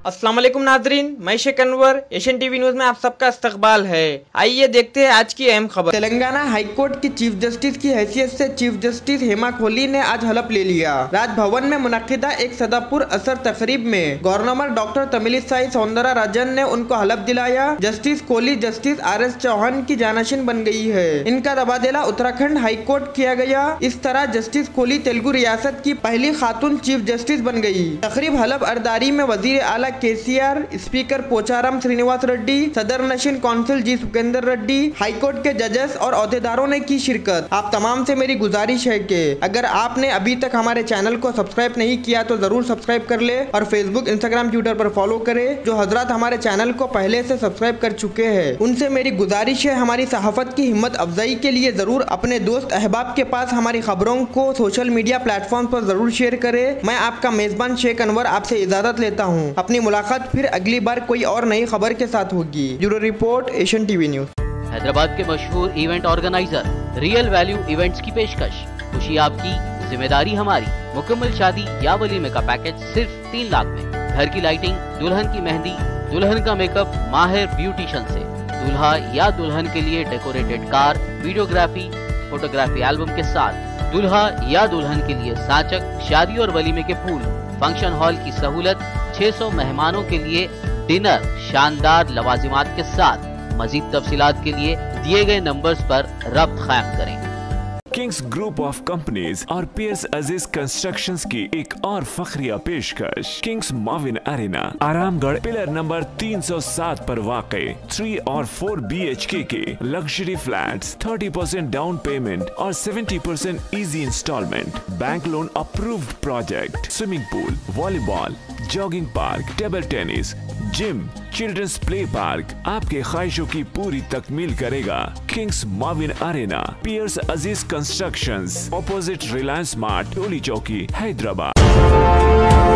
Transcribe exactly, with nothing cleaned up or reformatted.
अस्सलाम वालेकुम नाजरीन, मैं Sheikh Anwar, Asian TV news में आप सबका इस्तकबाल है। आइए देखते हैं आज की अहम खबर। तेलंगाना हाईकोर्ट की चीफ जस्टिस की हैसियत से चीफ जस्टिस हेमा कोहली ने आज हलफ ले लिया। राजभवन में मुनक्किदा एक सदापुर असर तकरीब में governor doctor Tamilisai Soundararajan ने उनको हलफ दिलाया। Justice Kohli justice R S Chauhan की जानशीन बन गई है। इनका तबादला उत्तराखंड हाईकोर्ट किया गया। इस तरह जस्टिस कोहली तेलुगु रियासत की पहली खातून चीफ जस्टिस बन गई। तकरीब हलफ अरदारी में वजीर आला केसीआर, स्पीकर पोचाराम श्रीनिवास रेड्डी, सदर नशीन council G Sukhender Reddy, high court के जजेस और अहदेदारों ने की शिरकत। आप तमाम से मेरी गुजारिश है कि अगर आपने अभी तक हमारे चैनल को सब्सक्राइब नहीं किया तो जरूर सब्सक्राइब कर ले और फेसबुक, इंस्टाग्राम, ट्विटर पर फॉलो करे। जो हजरात हमारे चैनल को पहले से सब्सक्राइब कर चुके हैं उनसे मेरी गुजारिश है हमारी सहाफत की हिम्मत अफजाई के लिए जरूर अपने दोस्त अहबाब के पास हमारी खबरों को सोशल मीडिया प्लेटफॉर्म पर जरूर शेयर करे। मैं आपका मेजबान शेख अनवर आपसे इजाजत लेता हूँ। अपनी मुलाकात फिर अगली बार कोई और नई खबर के साथ होगी। Bureau report, Asian TV news. Hyderabad के मशहूर event organiser real value events की पेशकश। खुशी आपकी, जिम्मेदारी हमारी। मुकम्मल शादी या वलीमे का पैकेज सिर्फ तीन लाख में। घर की लाइटिंग, दुल्हन की मेहंदी, दुल्हन का मेकअप माहिर ब्यूटिशियन से, दूल्हा या दुल्हन के लिए decorated car, videography, photography album के साथ, दूल्हा या दुल्हन के लिए साचक, शादी और वलीमे के फूल, फंक्शन हॉल की सहूलत, छह सौ मेहमानों के लिए डिनर, शानदार लवाजिमात के साथ। मजीद तफसीलात के लिए दिए गए नंबर्स पर रब्त कायम करें। किंग्स ग्रुप ऑफ कंपनीज और पियर्स अजीज कंस्ट्रक्शंस की एक और फखरिया पेशकश। Kings Mavin arena, Aramghar, pillar number तीन सौ सात पर वाक़े थ्री और फोर बी एच के के लग्जरी फ्लैट्स, तीस परसेंट डाउन पेमेंट और सत्तर percent easy instalment, bank loan approved project, swimming pool, volleyball, jogging park, table tennis, gym, children's play park आपके ख्वाहिशों की पूरी तकमील करेगा। Kings Mavin arena, Pierce Aziz constructions, opposite Reliance mart, Toli Chowki, Hyderabad.